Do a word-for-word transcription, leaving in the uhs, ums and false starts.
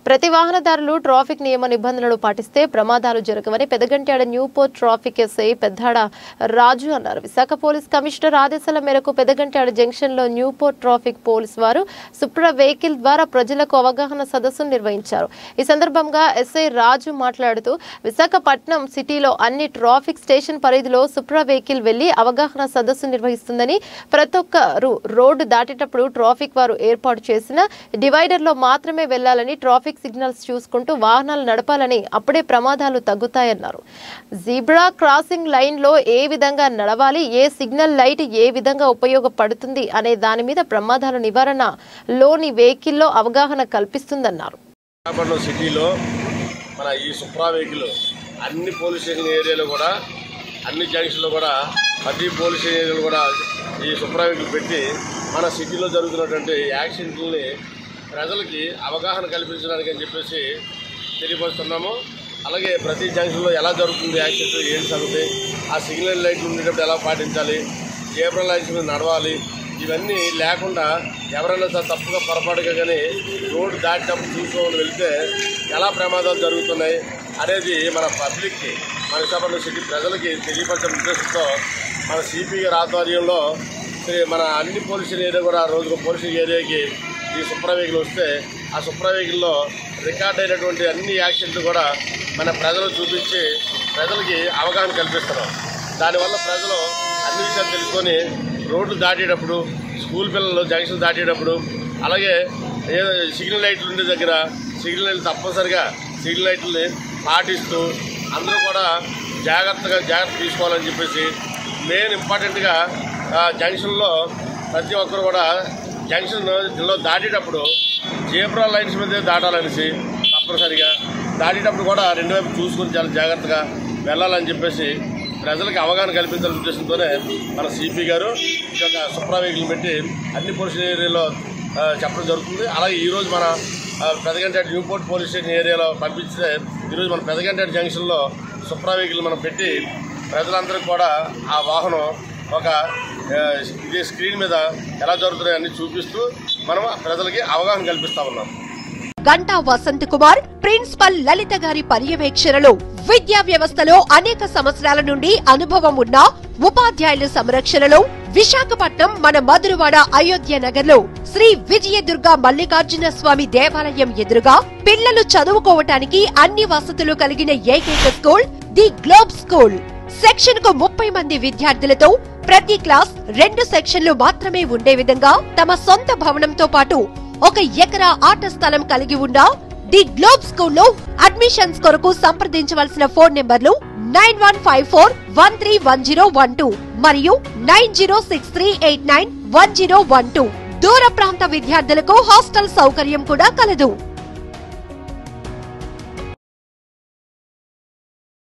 ప్రతి వాహనదారులు ట్రాఫిక్ నియమ నిబంధనలు పాటిస్తే ప్రమాదాలు జరగవని Pedagantyada Newport traffic SI Peddada Raju అన్నారు. విశాఖ పోలీస్ కమిషనర్ ఆదేశాల మేరకు పెదగంట్యాడ జంక్షన్ లో న్యూపోర్ట్ ట్రాఫిక్ పోలీస్ వారు సుప్రా వెహికల్ ద్వారా ప్రజలకు అవగాహన సదస్సును నిర్వహించారు. ఈ సందర్భంగా ఎస్ఐ రాజు మాట్లాడుతూ విశాఖపట్నం సిటీలో అన్ని ట్రాఫిక్ స్టేషన్ పరిధిలో సుప్రా వెహికల్ వెళ్లి అవగాహన సదస్సు నిర్వహిస్తుందని, ప్రతి ఒక్కరు రోడ్డు దాటేటప్పుడు ట్రాఫిక్ వారు ఏర్పాటు చేసిన డివైడర్ లో మాత్రమే వెళ్లాలని, ట్రాఫిక్ సిగ్నల్స్ చూసుకుంటూ వాహనాలు నడపాలని, అప్పుడే ప్రమాదాలు తగ్గుతాయన్నారు. జీబ్రా క్రాసింగ్ లైన్ లో ఏ విధంగా నడవాలి, ఏ సిగ్నల్ లైట్ ఏ విధంగా ఉపయోగపడుతుంది అనే దాని మీద ప్రమాదాల నివారణ లోని వెహికల్లో అవగాహన కల్పిస్తుందన్నారు. సిటీలో మన ఈ సుప్రా వెహికల్ అన్ని పోలీస్ స్టేషన్ ఏరియాలో కూడా, అన్ని జంక్షన్లో కూడా, ప్రతి పోలీస్ స్టేషన్ ఏరియాలో కూడా ఈ సుప్రా వెహికల్ పెట్టి మన సిటీలో జరుగుతున్నటువంటి యాక్సిడెంట్లని ప్రజలకి అవగాహన కల్పించడానికి అని చెప్పేసి తెలియపరుస్తున్నాము. అలాగే ప్రతి జంక్షన్లో ఎలా జరుగుతుంది యాక్సిడెంట్, ఏంటి సంగతి, ఆ సిగ్నల్ లైట్లు ఉండేటప్పుడు ఎలా పాటించాలి, జీబ్రా లైన్స్ మీద నడవాలి, ఇవన్నీ లేకుండా ఎవరైనా తప్పుగా పొరపాటుగా కానీ రోడ్డు దాటినప్పుడు చూసుకోవాలి వెళ్తే ఎలా ప్రమాదాలు జరుగుతున్నాయి అనేది మన పబ్లిక్కి, మన విశాఖపట్నం సిటీ ప్రజలకి తెలియపరచడం ఉద్దేశంతో మన సిపి గారి ఆధ్వర్యంలో మన అన్ని పోలీస్ ఏరియా కూడా రోజుకు పోలీస్ ఏరియాకి ఈ సుప్రా వెహికల్ వస్తే ఆ సుప్రా వెహికల్లో రికార్డ్ అయినటువంటి అన్ని యాక్సిడెంట్లు కూడా మన ప్రజలు చూపించి ప్రజలకి అవగాహన కల్పిస్తున్నాం. దానివల్ల ప్రజలు అన్ని విషయాలు తెలుసుకొని రోడ్లు దాటేటప్పుడు, స్కూల్ పిల్లలు జంక్షన్ దాటేటప్పుడు, అలాగే సిగ్నల్ లైట్లు ఉండే దగ్గర సిగ్నల్ లైట్లు తప్పనిసరిగా సిగ్నల్ లైట్లని పాటిస్తూ అందరూ కూడా జాగ్రత్తగా జాగ్రత్త తీసుకోవాలని చెప్పేసి, మెయిన్ ఇంపార్టెంట్గా జంక్షన్లో ప్రతి ఒక్కరు కూడా జంక్షన్లో దాటేటప్పుడు జీబ్రా లైన్స్ మీద దాటాలనేసి తప్పనిసరిగా దాటేటప్పుడు కూడా రెండు వైపు చూసుకొని చాలా జాగ్రత్తగా వెళ్ళాలని చెప్పేసి ప్రజలకు అవగాహన కల్పించాలనే ఉద్దేశంతోనే మన సిపి గారు ఈ యొక్క సుప్రా వెహికల్ పెట్టి అన్ని పోలీస్ ఏరియాలో చెప్పడం జరుగుతుంది. అలాగే ఈరోజు మన పెదగంట్యాడ న్యూపోర్ట్ పోలీస్ స్టేషన్ ఏరియాలో పంపిస్తే ఈరోజు మన పెదగంట్యాడ జంక్షన్లో సుప్రా వెహికల్ మనం పెట్టి ప్రజలందరికీ కూడా ఆ వాహనం ఒక ఇదే స్క్రీన్ మీద ఎలా జరుగుతున్నాయి అన్ని చూపిస్తూ మనం ప్రజలకి అవగాహన కల్పిస్తా ఉన్నాం. గంటా వసంత్ కుమార్ ప్రిన్సిపల్ లలిత గారి పర్యవేక్షణలో విద్యా వ్యవస్థలో అనేక సంవత్సరాల నుండి అనుభవం ఉన్న ఉపాధ్యాయుల సంరక్షణలో విశాఖపట్నం మన మధురవాడ అయోధ్య నగర్ లో శ్రీ విజయదుర్గ మల్లికార్జున స్వామి దేవాలయం ఎదురుగా పిల్లలు చదువుకోవటానికి అన్ని వసతులు కలిగిన ఏకైక school the Globe School. Section కు ముప్పై మంది విద్యార్థులతో ప్రతి క్లాస్ రెండు సెక్షన్లు మాత్రమే ఉండే విధంగా తమ సొంత భవనంతో పాటు ఒక ఎకరా ఆట స్థలం కలిగి ఉన్న ది గ్లోబ్ స్కూల్లో అడ్మిషన్స్ కొరకు సంప్రదించవలసిన phone numbers nine one five four one three one zero one two మరియు nine zero six three eight nine one zero one two. దూర ప్రాంత విద్యార్థులకు హాస్టల్ సౌకర్యం కూడా కలదు.